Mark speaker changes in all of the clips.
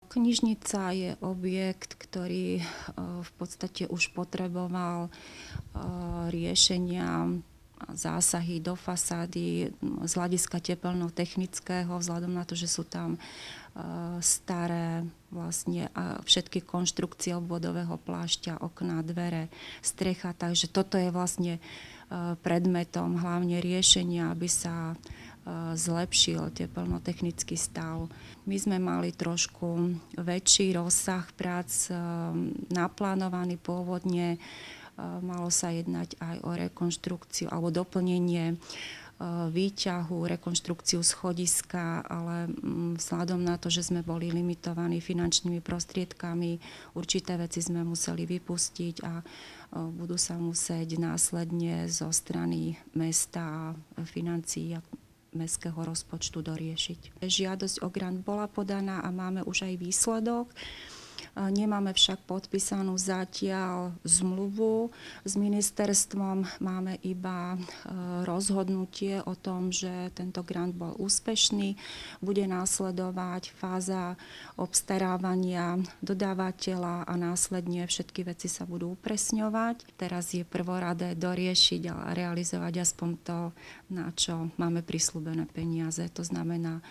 Speaker 1: Knižnica je objekt, ktorý v podstate už potreboval riešenia zásahy do fasády z hľadiska tepelno-technického, vzhľadom na to, že sú tam staré vlastne všetky konštrukcie obvodového plášťa, okná, dvere, strecha. Takže toto je vlastne predmetom hlavne riešenia, aby sa zlepšil tepelno-technický stav. My sme mali trošku väčší rozsah prác naplánovaný pôvodne. Malo sa jednať aj o rekonštrukciu alebo doplnenie výťahu, rekonštrukciu schodiska, ale vzhľadom na to, že sme boli limitovaní finančnými prostriedkami, určité veci sme museli vypustiť a budú sa musieť následne zo strany mesta a financií a mestského rozpočtu doriešiť. Žiadosť o grant bola podaná a máme už aj výsledok. Nemáme však podpísanú zatiaľ zmluvu s ministerstvom. Máme iba rozhodnutie o tom, že tento grant bol úspešný. Bude následovať fáza obstarávania dodávateľa a následne všetky veci sa budú upresňovať. Teraz je prvoradé doriešiť a realizovať aspoň to, na čo máme prisľúbené peniaze. To znamená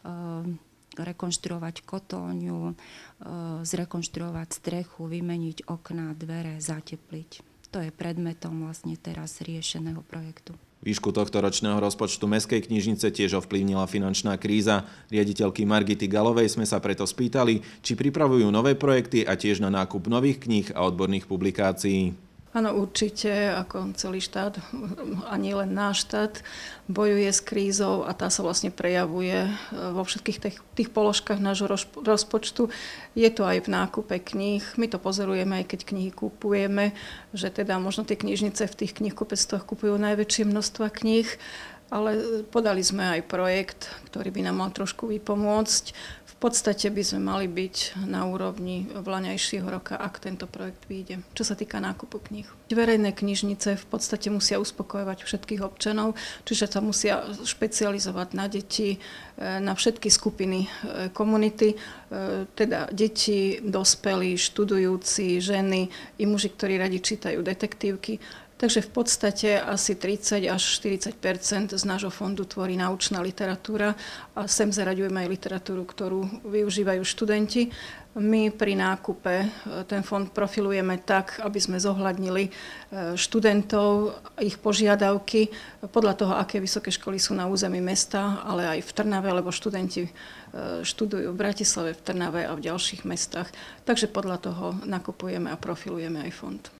Speaker 1: rekonštruovať kotolňu, zrekonštruovať strechu, vymeniť okná, dvere, zatepliť. To je predmetom vlastne teraz riešeného projektu.
Speaker 2: Výšku tohto ročného rozpočtu Mestskej knižnice tiež ovplyvnila finančná kríza. Riaditeľky Margity Galovej sme sa preto spýtali, či pripravujú nové projekty a tiež na nákup nových kníh a odborných publikácií.
Speaker 3: Áno, určite, ako celý štát, a nie len náš štát, bojuje s krízou a tá sa vlastne prejavuje vo všetkých tých položkách nášho rozpočtu. Je to aj v nákupe kníh. My to pozorujeme, aj keď knihy kupujeme, že teda možno tie knižnice v tých knihkupectvách kupujú najväčšie množstva kníh, ale podali sme aj projekt, ktorý by nám mal trošku vypomôcť. V podstate by sme mali byť na úrovni vlaňajšieho roka, ak tento projekt vyjde, čo sa týka nákupu kníh. Verejné knižnice v podstate musia uspokojovať všetkých občanov, čiže sa musia špecializovať na deti, na všetky skupiny komunity, teda deti, dospelí, študujúci, ženy i muži, ktorí radi čítajú detektívky. Takže v podstate asi 30 až 40% z nášho fondu tvorí naučná literatúra a sem zaraďujeme aj literatúru, ktorú využívajú študenti. My pri nákupe ten fond profilujeme tak, aby sme zohľadnili študentov, ich požiadavky podľa toho, aké vysoké školy sú na území mesta, ale aj v Trnave, lebo študenti študujú v Bratislave, v Trnave a v ďalších mestách. Takže podľa toho nakupujeme a profilujeme aj fond.